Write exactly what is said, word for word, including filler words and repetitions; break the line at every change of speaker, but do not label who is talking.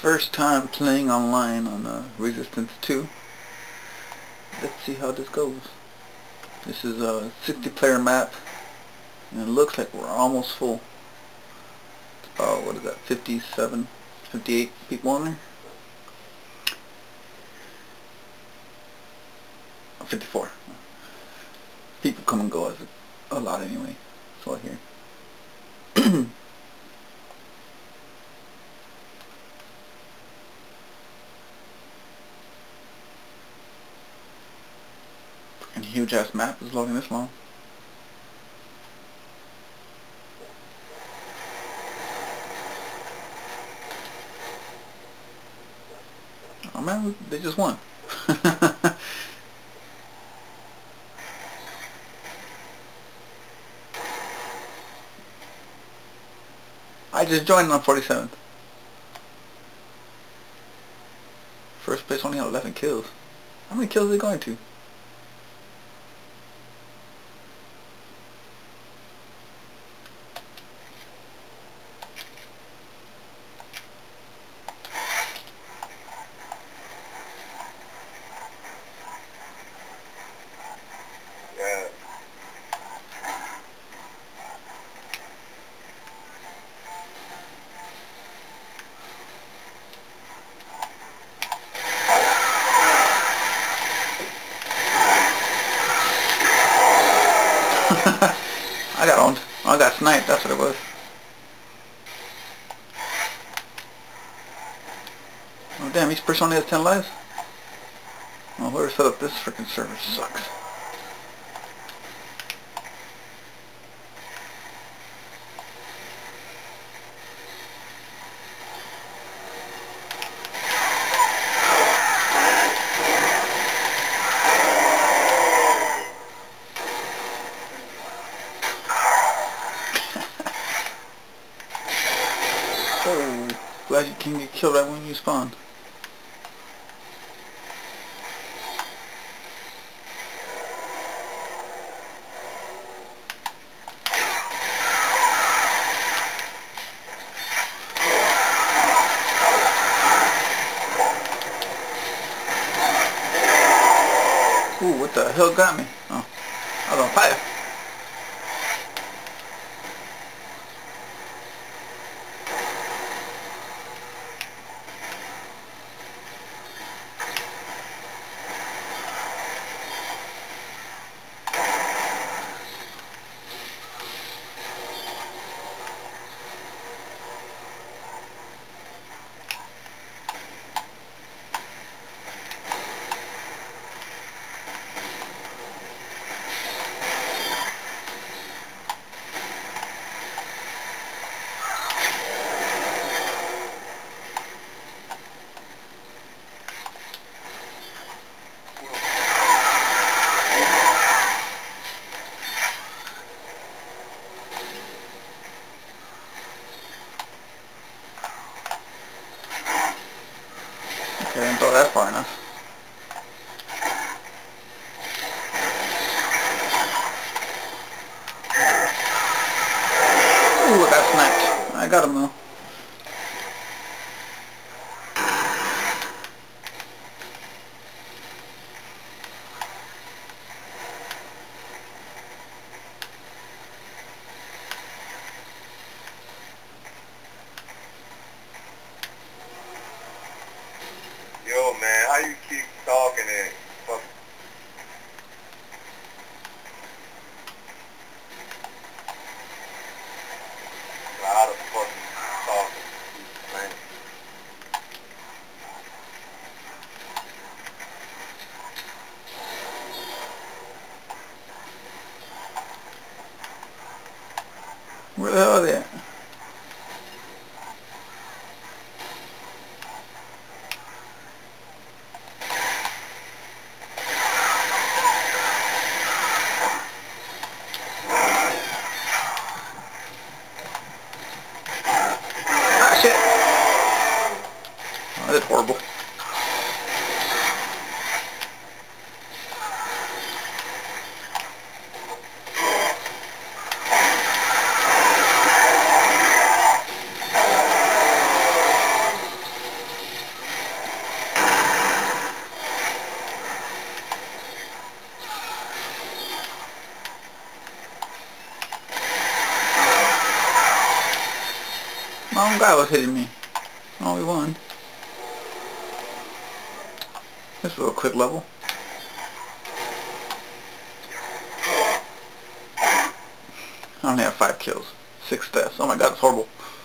first time playing online on uh, Resistance two. Let's see how this goes. This is a sixty player map, and it looks like we're almost full. It's about, what is that, fifty-seven, fifty-eight people on there? Oh, fifty-four. People come and go as a, a lot anyway. That's all I hear. And huge ass map is loading this long. Oh man, they just won. I just joined on forty-seventh. First place only had eleven kills. How many kills are they going to?
Yeah.
I got owned. I got sniped, that's what it was. Oh damn, each person only has ten lives? Well, whoever set up this freaking server sucks. Oh, glad you can get killed right when you spawn. Ooh, what the hell got me? Oh, I was on fire. Okay, I didn't throw that far enough. Ooh, I got sniped. I got him though.
Yo, man, how you keep talking and fuck? How the fuck you talking? Man.
Where the hell are they at? Ah, shit! Oh, that's horrible. My own guy was hitting me. Oh, we won. This is a real quick level. I only have five kills. Six deaths. Oh my god, it's horrible.